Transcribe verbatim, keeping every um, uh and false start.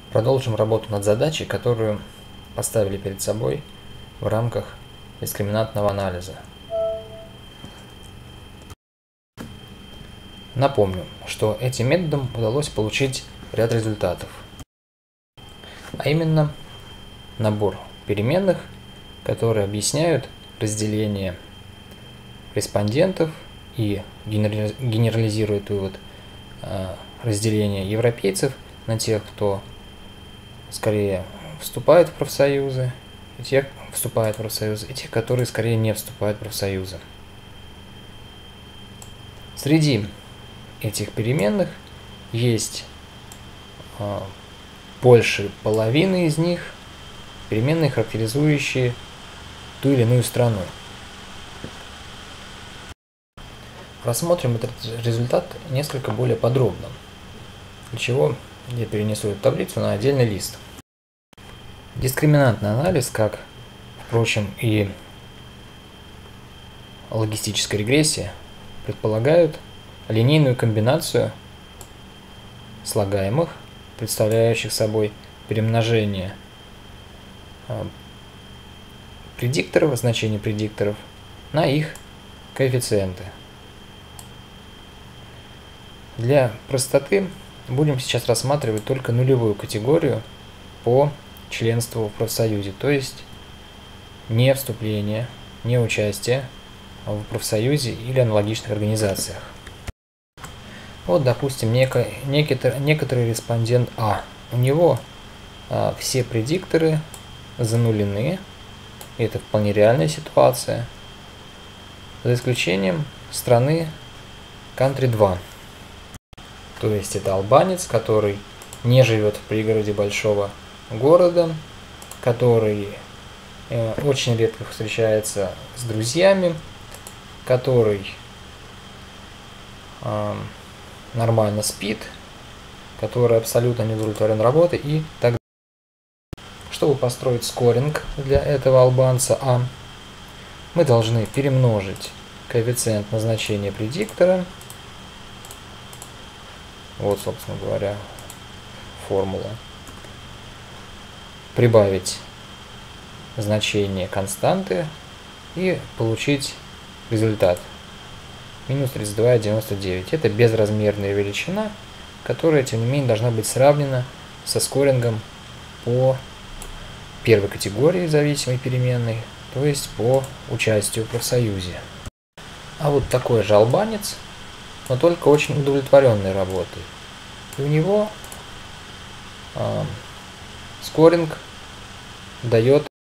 Продолжим работу над задачей, которую поставили перед собой в рамках дискриминантного анализа. Напомню, что этим методом удалось получить ряд результатов, а именно набор переменных, которые объясняют разделение респондентов и генерализирует вывод разделения европейцев на тех, кто скорее вступает в профсоюзы, и тех, вступают в профсоюзы, и тех, которые скорее не вступают в профсоюзы. Среди этих переменных есть э, больше половины из них переменные, характеризующие ту или иную страну. Рассмотрим этот результат несколько более подробно, для чего я перенесу эту таблицу на отдельный лист. Дискриминантный анализ, как, впрочем, и логистическая регрессия, предполагают линейную комбинацию слагаемых, представляющих собой перемножение предикторов, значений предикторов, на их коэффициенты. Для простоты будем сейчас рассматривать только нулевую категорию по членству в профсоюзе, то есть не вступление, не участие в профсоюзе или аналогичных организациях. Вот, допустим, некий, некоторый респондент А. У него а, все предикторы занулены, и это вполне реальная ситуация, за исключением страны Country два. То есть это албанец, который не живет в пригороде большого города, который э, очень редко встречается с друзьями, который э, нормально спит, который абсолютно не удовлетворен работой и так далее. Чтобы построить скоринг для этого албанца А, мы должны перемножить коэффициент назначения предиктора. Вот, собственно говоря, формула. Прибавить значение константы и получить результат. Минус тридцать два и девяносто девять. Это безразмерная величина, которая, тем не менее, должна быть сравнена со скорингом по первой категории зависимой переменной, то есть по участию в профсоюзе. А вот такой же албанец, но только очень удовлетворенной работой. И у него э, скоринг дает